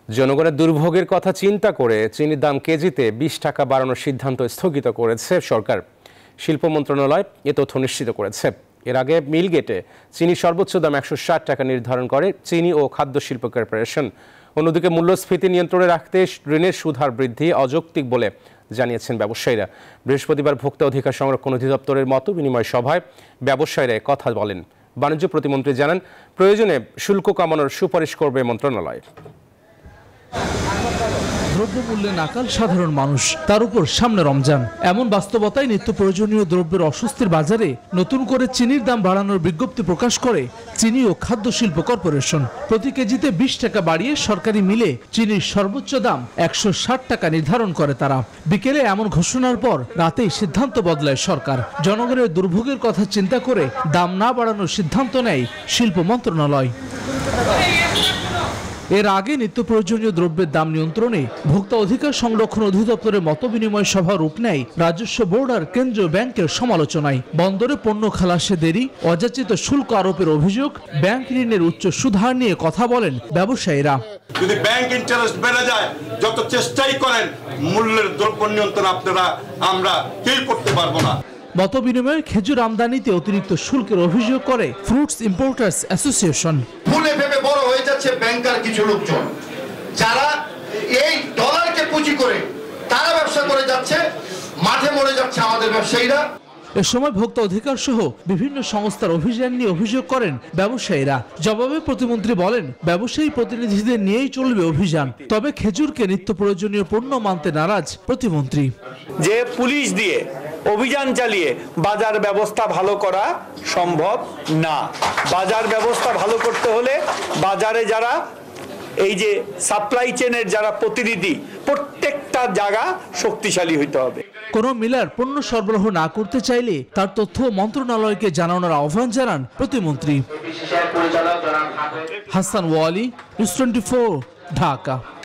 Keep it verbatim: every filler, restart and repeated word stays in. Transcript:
জনগণের দুর্ভোগের কথা চিন্তা করে চিনির দাম কেজিতে বিশ টাকা বাড়ানোর সিদ্ধান্ত স্থগিত করেছে সরকার। শিল্প মন্ত্রণালয় এ তথ্য নিশ্চিত করেছে। এর আগে মিলগেটে চিনির সর্বোচ্চ দাম একশো ষাট টাকা নির্ধারণ করে চিনি ও খাদ্য শিল্প কর্পোরেশন। অন্যদিকে মূল্যস্ফীতি নিয়ন্ত্রণে রাখতে ঋণের সুদ হার বৃদ্ধি অযৌক্তিক বলে জানিয়েছেন ব্যবসায়ীরা। বৃহস্পতিবার ভোক্তা অধিকার সংরক্ষণ অধিদপ্তরের মত বিনিময় সভায় ব্যবসায়ীরা কথা বলেন। বাণিজ্য প্রতিমন্ত্রী জানান, প্রয়োজনে শুল্ক কমানোর সুপারিশ করবে মন্ত্রণালয়। দ্রব্যমূল্যে নাকাল সাধারণ মানুষ, তার উপর সামনে রমজান। এমন বাস্তবতায় নিত্য প্রয়োজনীয় দ্রব্যের অস্বস্তির বাজারে নতুন করে চিনির দাম বাড়ানোর বিজ্ঞপ্তি প্রকাশ করে চিনি ও খাদ্য শিল্প কর্পোরেশন। প্রতি কেজিতে বিশ টাকা বাড়িয়ে সরকারি মিলে চিনির সর্বোচ্চ দাম একশো ষাট টাকা নির্ধারণ করে তারা। বিকেলে এমন ঘোষণার পর রাতেই সিদ্ধান্ত বদলায় সরকার। জনগণের দুর্ভোগের কথা চিন্তা করে দাম না বাড়ানোর সিদ্ধান্ত নেয় শিল্প মন্ত্রণালয়। এর আগে নিত্য প্রয়োজনীয় দ্রব্যের দাম নিয়ন্ত্রণে ভোক্তা অধিকার সংরক্ষণ অধিদপ্তরের মতবিনিময় সভা রূপ নেয় রাজস্ব বোর্ড আর কেন্দ্রীয় ব্যাংকের সমালোচনায়। বন্দরে পণ্য খালাসে দেরি, অযাচিত শুল্ক আরোপের অভিযোগ, ব্যাংক ঋণের উচ্চ সুদ হার নিয়ে কথা বলেন ব্যবসায়ীরা। যদি ব্যাংক ইন্টারেস্ট বেড়ে যায়, যত চেষ্টাই করেন মূল্যের দ্রব্য নিয়ন্ত্রণ আপনারা আমরা কেউ করতে পারবো না। মতবিনিময়ে খেজুর আমদানিতে অতিরিক্ত শুল্কের অভিযোগ করে ফ্রুটস ইম্পোর্টার্স অ্যাসোসিয়েশন। ভুলে ভেবে বড় হয়ে যাচ্ছে ব্যাংকার কিছু লোকজন, যারা এই ডলারকে পুঁজি করে তারা ব্যবসা করে যাচ্ছে, মাঠে মরে যাচ্ছে আমাদের ব্যবসায়ীরা। এ সময় ভোক্তা অধিকার সহ বিভিন্ন সংস্থার অভিযান নিয়ে অভিযোগ করেন ব্যবসায়ীরা। জবাবে প্রতিমন্ত্রী বলেন, ব্যবসায়ী প্রতিনিধিদের নিয়েই চলবে অভিযান। তবে খেজুরকে নিত্য প্রয়োজনীয় পণ্য মানতে নারাজ প্রতিমন্ত্রী। যে পুলিশ দিয়ে অভিযান চালিয়ে বাজার ব্যবস্থা ভালো করা সম্ভব না। বাজার ব্যবস্থা ভালো করতে হলে বাজারে যারা এই যে সাপ্লাই চেনের যারা প্রতিনিধি, প্রত্যেকটা জায়গা শক্তিশালী হইতে হবে। কোন মিলার পণ্য সরবরাহ না করতে চাইলে তার তথ্য মন্ত্রণালয়কে জানানোর আহ্বান জানান প্রতিমন্ত্রী। Hasan Wali, news twenty four, Dhaka.